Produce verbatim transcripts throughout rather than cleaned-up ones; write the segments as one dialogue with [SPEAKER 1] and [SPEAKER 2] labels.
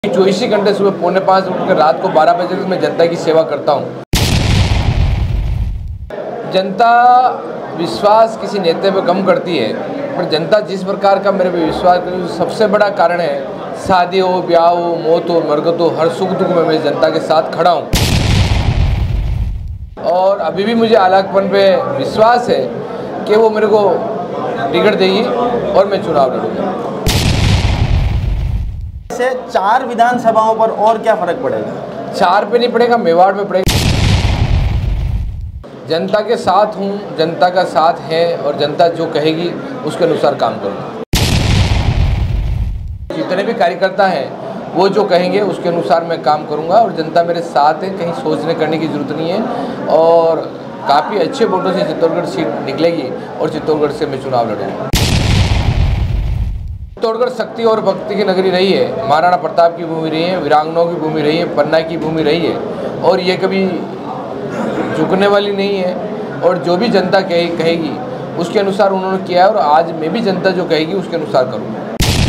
[SPEAKER 1] चौबीस घंटे सुबह पौने पाँच उठकर रात को बारह बजे तक मैं जनता की सेवा करता हूँ। जनता विश्वास किसी नेता पे कम करती है, पर जनता जिस प्रकार का मेरे पे विश्वास करती है सबसे बड़ा कारण है शादी हो, ब्याह हो, मौत हो, मरगत हो, हर सुख दुख में मैं जनता के साथ खड़ा हूँ। और अभी भी मुझे आलाकपन पे विश्वास है कि वो मेरे को टिकट देगी और मैं चुनाव लड़ूंगा।
[SPEAKER 2] से चार विधानसभाओं पर और क्या फर्क पड़ेगा?
[SPEAKER 1] चार पे नहीं पड़ेगा, मेवाड़ में पड़ेगा। जनता के साथ हूँ, जनता का साथ है और जनता जो कहेगी उसके अनुसार काम करूँगा। जितने भी कार्यकर्ता हैं वो जो कहेंगे उसके अनुसार मैं काम करूँगा और जनता मेरे साथ है, कहीं सोचने करने की ज़रूरत नहीं है। और काफ़ी अच्छे वोटों से चित्तौड़गढ़ सीट निकलेगी और चित्तौड़गढ़ से मैं चुनाव लड़ूंगा। चित्तौड़गढ़ शक्ति और भक्ति की नगरी रही है, महाराणा प्रताप की भूमि रही है, वीरांगनाओं की भूमि रही है, पन्ना की भूमि रही है और ये कभी झुकने वाली नहीं है। और जो भी जनता कहे कहेगी उसके अनुसार उन्होंने किया है और आज मैं भी जनता जो कहेगी उसके अनुसार करूँगा।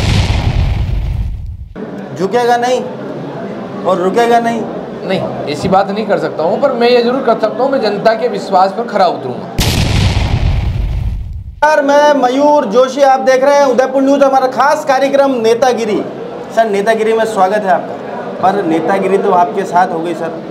[SPEAKER 2] झुकेगा नहीं और रुकेगा नहीं?
[SPEAKER 1] नहीं, ऐसी बात नहीं कर सकता हूँ, पर मैं ये जरूर कर सकता हूँ, मैं जनता के विश्वास पर खरा उतरूँगा।
[SPEAKER 2] मैं मयूर जोशी, आप देख रहे हैं उदयपुर न्यूज, हमारा खास कार्यक्रम नेतागिरी। सर, नेतागिरी में स्वागत है आपका। पर नेतागिरी तो आपके साथ हो गई सर।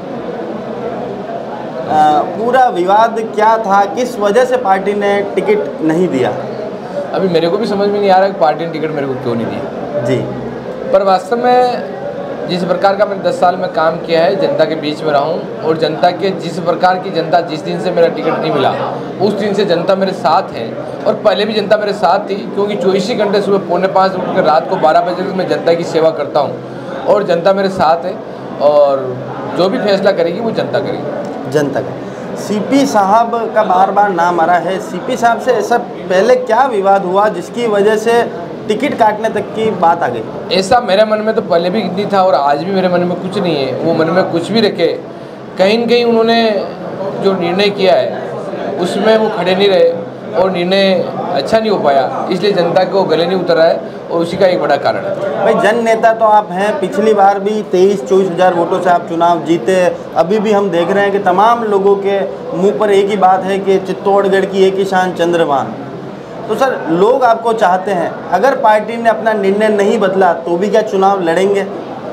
[SPEAKER 2] आ, पूरा विवाद क्या था, किस वजह से पार्टी ने टिकट नहीं दिया?
[SPEAKER 1] अभी मेरे को भी समझ में नहीं आ रहा कि पार्टी ने टिकट मेरे को क्यों नहीं दिया
[SPEAKER 2] जी।
[SPEAKER 1] पर वास्तव में जिस प्रकार का मैंने दस साल में काम किया है, जनता के बीच में रहा हूँ और जनता के जिस प्रकार की जनता जिस दिन से मेरा टिकट नहीं मिला उस दिन से जनता मेरे साथ है और पहले भी जनता मेरे साथ थी, क्योंकि चौबीस घंटे सुबह पौने पाँच उठकर रात को बारह बजे तक मैं जनता की सेवा करता हूँ और जनता मेरे साथ है और जो भी फैसला करेगी वो जनता करेगी।
[SPEAKER 2] जनता का सीपी साहब का बार बार नाम आ रहा है। सीपी साहब से ऐसा पहले क्या विवाद हुआ जिसकी वजह से टिकट काटने तक की बात आ गई?
[SPEAKER 1] ऐसा मेरे मन में तो पहले भी नहीं था और आज भी मेरे मन में कुछ नहीं है। वो मन में कुछ भी रखे, कहीं न कहीं उन्होंने जो निर्णय किया है उसमें वो खड़े नहीं रहे और निर्णय अच्छा नहीं हो पाया, इसलिए जनता को गले नहीं उतरा है और उसी का एक बड़ा कारण है।
[SPEAKER 2] भाई, जन नेता तो आप हैं, पिछली बार भी तेईस चौबीस हज़ार वोटों से आप चुनाव जीते। अभी भी हम देख रहे हैं कि तमाम लोगों के मुंह पर एक ही बात है कि चित्तौड़गढ़ की एक ही शान चंद्रभान। तो सर, लोग आपको चाहते हैं, अगर पार्टी ने अपना निर्णय नहीं बदला तो भी क्या चुनाव लड़ेंगे?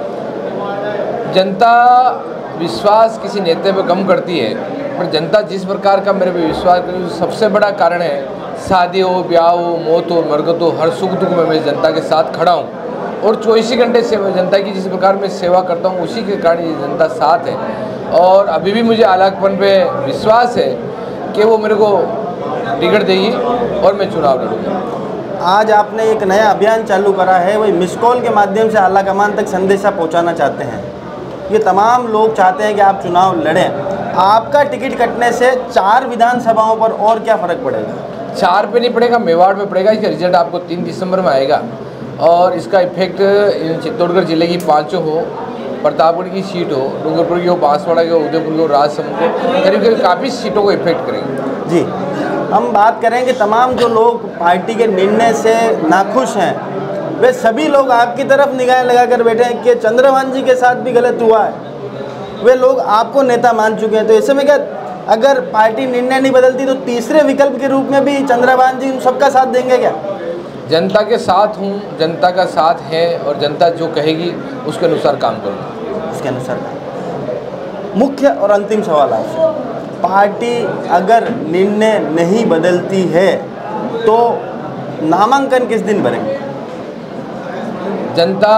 [SPEAKER 1] जनता विश्वास किसी नेता पे कम करती है, पर जनता जिस प्रकार का मेरे पे विश्वास करती है सबसे बड़ा कारण है शादी हो, ब्याह हो, मौत हो, मरगत हो, हर सुख दुख में मैं जनता के साथ खड़ा हूँ और चौबीस घंटे से जनता की जिस प्रकार मैं सेवा करता हूँ उसी के कारण ये जनता साथ है। और अभी भी मुझे आलाकपन पे विश्वास है कि वो मेरे को टिकट देगी और मैं चुनाव लड़ूंगा।
[SPEAKER 2] आज आपने एक नया अभियान चालू करा है, वही मिस कॉल के माध्यम से आला कमान तक संदेशा पहुंचाना चाहते हैं। ये तमाम लोग चाहते हैं कि आप चुनाव लड़ें। आपका टिकट कटने से चार विधानसभाओं पर और क्या फ़र्क पड़ेगा? चार
[SPEAKER 1] पे नहीं पड़ेगा, मेवाड़ में पड़ेगा। इसका रिजल्ट आपको तीन दिसंबर में आएगा और इसका इफेक्ट चित्तौड़गढ़ जिले की पाँचों हो, प्रतापगढ़ की सीट हो, डूंगरपुर की हो, बांसवाड़ा की हो, उदयपुर की हो, राजसमंद को, करीब करीब काफ़ी सीटों को इफेक्ट करेंगे।
[SPEAKER 2] जी, हम बात करें कि तमाम जो लोग पार्टी के निर्णय से नाखुश हैं वे सभी लोग आपकी तरफ निगाहें लगा कर बैठे हैं कि चंद्रभान जी के साथ भी गलत हुआ है। वे लोग आपको नेता मान चुके हैं, तो ऐसे में क्या अगर पार्टी निर्णय नहीं बदलती तो तीसरे विकल्प के रूप में भी चंद्रभान जी सबका साथ देंगे क्या?
[SPEAKER 1] जनता के साथ हूँ, जनता का साथ है और जनता जो कहेगी उसके अनुसार काम करूँगा।
[SPEAKER 2] उसके अनुसार। मुख्य और अंतिम सवाल आपसे, पार्टी अगर निर्णय नहीं बदलती है तो नामांकन किस दिन भरेंगे?
[SPEAKER 1] जनता,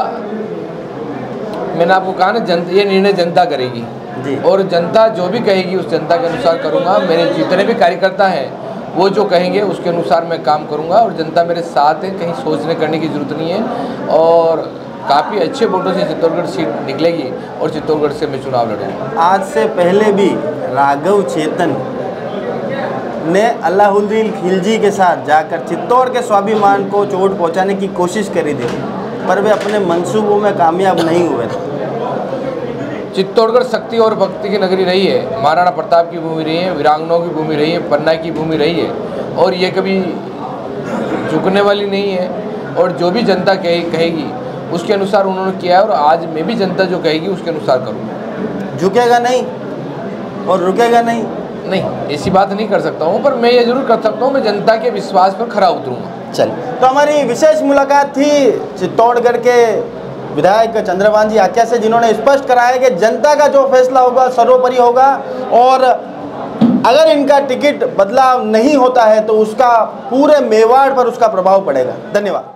[SPEAKER 1] मैंने आपको कहा ना, जनता ये निर्णय जनता करेगी
[SPEAKER 2] जी।
[SPEAKER 1] और जनता जो भी कहेगी उस जनता के अनुसार करूँगा। मेरे जितने भी कार्यकर्ता हैं वो जो कहेंगे उसके अनुसार मैं काम करूँगा और जनता मेरे साथ है, कहीं सोचने करने की ज़रूरत नहीं है। और काफ़ी अच्छे वोटों से चित्तौड़गढ़ सीट निकलेगी और चित्तौड़गढ़ से मैं चुनाव लड़ूंगा।
[SPEAKER 2] आज से पहले भी राघव चेतन ने अलाउद्दीन खिलजी के साथ जाकर चित्तौड़ के स्वाभिमान को चोट पहुंचाने की कोशिश करी थी, पर वे अपने मंसूबों में कामयाब नहीं हुए थे।
[SPEAKER 1] चित्तौड़गढ़ शक्ति और भक्ति की नगरी रही है, महाराणा प्रताप की भूमि रही है, वीरांगनाओं की भूमि रही है, पन्ना की भूमि रही है और ये कभी झुकने वाली नहीं है। और जो भी जनता कहे कहेगी उसके अनुसार उन्होंने किया है और आज मैं भी जनता जो कहेगी उसके अनुसार करूँगा।
[SPEAKER 2] झुकेगा नहीं और रुकेगा नहीं?
[SPEAKER 1] नहीं, ऐसी बात नहीं कर सकता हूँ, पर मैं ये जरूर कर सकता हूँ, मैं जनता के विश्वास पर खरा उतरूँगा।
[SPEAKER 2] चलिए, तो हमारी विशेष मुलाकात थी चित्तौड़गढ़ के विधायक चंद्रभान जी आक्या से, जिन्होंने स्पष्ट कराया कि जनता का जो फैसला होगा सर्वोपरि होगा और अगर इनका टिकट बदलाव नहीं होता है तो उसका पूरे मेवाड़ पर उसका प्रभाव पड़ेगा। धन्यवाद।